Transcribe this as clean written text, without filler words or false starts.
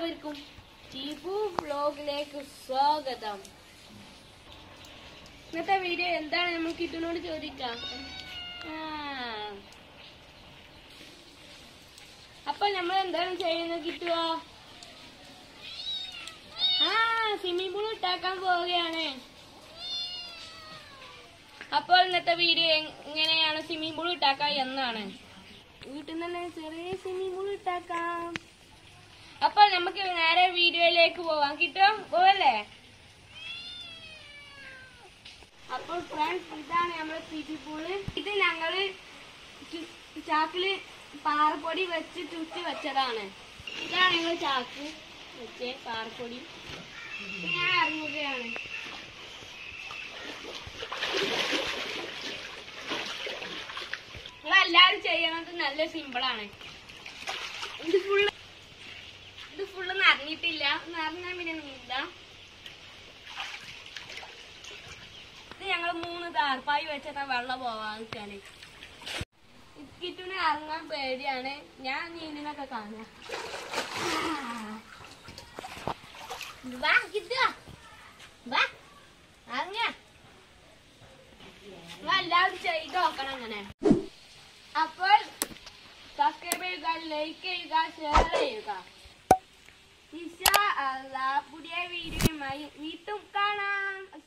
എല്ലാവർക്കും ടിബു വ്ലോഗിലേക്ക് സ്വാഗതം. ഇന്നത്തെ വീഡിയോ എന്താണ് നമ്മൾ കിട്ടുന്നോട് ചോദിക്കാം. അപ്പൊ നമ്മൾ എന്താണ് ചെയ്യുന്നത് കിട്ടുക? സ്വിമ്മിംഗ് പൂൾ ഇട്ടാക്കാൻ പോവുകയാണ്. അപ്പോൾ ഇന്നത്തെ വീഡിയോ എങ്ങനെയാണ് സ്വിമ്മിംഗ് പൂൾ ഇട്ടാക്കാം എന്നാണ്. വീട്ടിൽ നിന്ന് തന്നെ ചെറിയ സ്വിമ്മിംഗ് പൂൾ ഇട്ടാക്കാം. അപ്പോൾ നമുക്ക് നേരെ വീഡിയോയിലേക്ക് പോവാം. കിട്ടും പോവല്ലേ? അപ്പോൾ ഫ്രണ്ട്സ്, ഇതാണ് നമ്മുടെ സ്വിമ്മിംഗ് പൂള്. ഇത് ഞങ്ങള് ചാക്കില് പാറപ്പൊടി വെച്ച് ചുറ്റി വെച്ചതാണ്. ഇതാണ് ഞങ്ങൾ ചാക്ക് വെച്ച് പാറപ്പൊടി. ഞാൻ ഇറങ്ങുകയാണ്. നിങ്ങളെല്ലാരും ചെയ്യണത് നല്ല സിമ്പിളാണ്. ഇത് ഫുള്ള് നിറഞ്ഞിട്ടില്ല. നിറഞ്ഞാൽ പിന്നെ നീന്ത. ഇത് ഞങ്ങള് 3 താർപ്പായി വെച്ചിട്ട് വെള്ളം പോവാന്ന്. കിട്ടുന്ന ഇറങ്ങാൻ പേടിയാണ്. ഞാൻ നീന്തിനൊക്കെ കാണാം. എല്ലാവരും ചെയ്ത് നോക്കണം അങ്ങനെ. അപ്പോൾ സബ്സ്ക്രൈബ് ചെയ്യുക, ലൈക്ക് ചെയ്യുക, ഷെയർ ചെയ്യുക. ഇൻഷാ അല്ലാഹ് പുതിയ വീഡിയോയുമായി വീണ്ടും കാണാം.